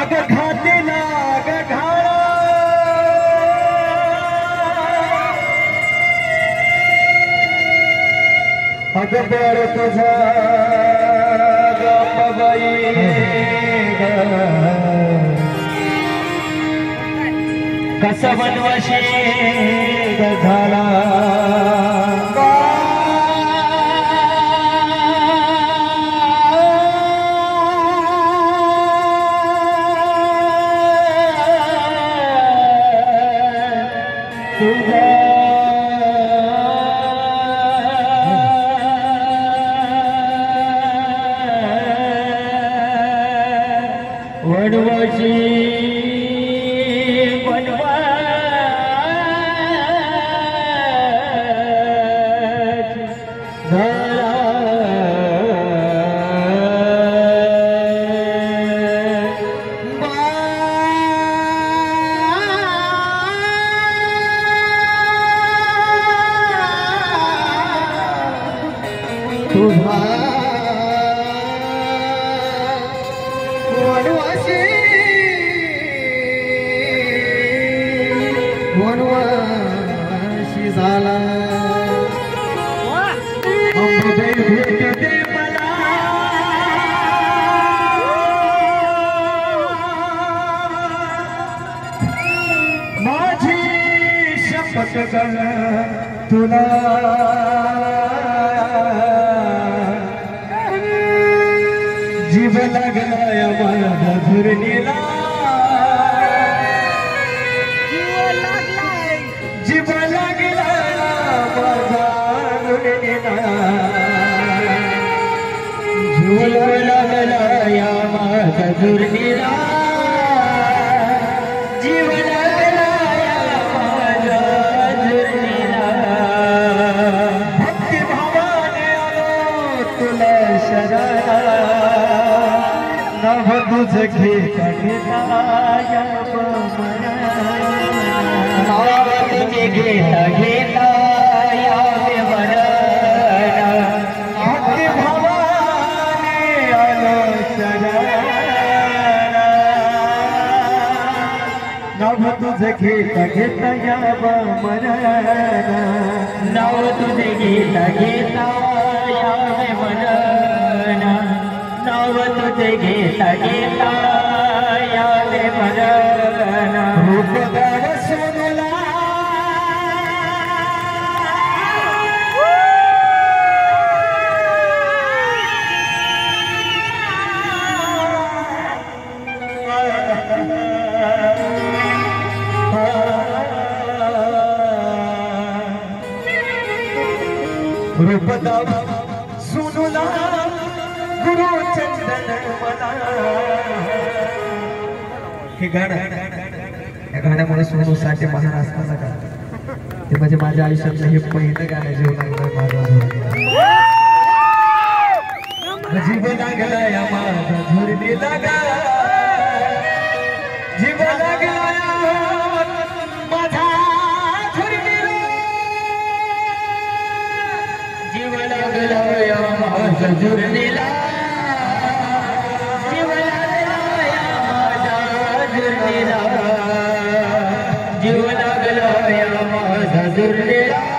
अग घातीला अग घाळा अग बर तुझा गप्पाबाई कसा बनवाशी झाला वनवासी वनवासी झाला अंबाबाई भेटते मला माझी शपथ ग तुला जीव लागला या माझ्या धरणीला जीव लागला माझा धरणीला जीव लागला या माझ्या धरणीला जीव लागला या माझ्या धरणीला भक्ती भावाने आलो तुला शरणा नभ तुझ घेता घेता या नाव तुझे घेता घेता यावे मरण भक्ती भावाने आलो शरण नभ तुझे घेता घेता याव मरण नाव तुझे घेता घेता यावे मरण नाव तुझे घेता घेता यावे मरण रूप गाव सोनला रूप गाव सोनला गुरु चंदन मला हे गाणं या गाण्यामुळे सोनू साठे महाराष्ट्र लगा ते म्हणजे माझ्या आयुष्यातलं हे पहिलं गाणं जीव लागलं माझा जीव लागला या माझा झुरणी लागा जीव लागला माझा झुरणीला जीव लागला या माझा झुरणीला जीव लागला या माझा झुरणीला जीव लागला या माझा झुरणीला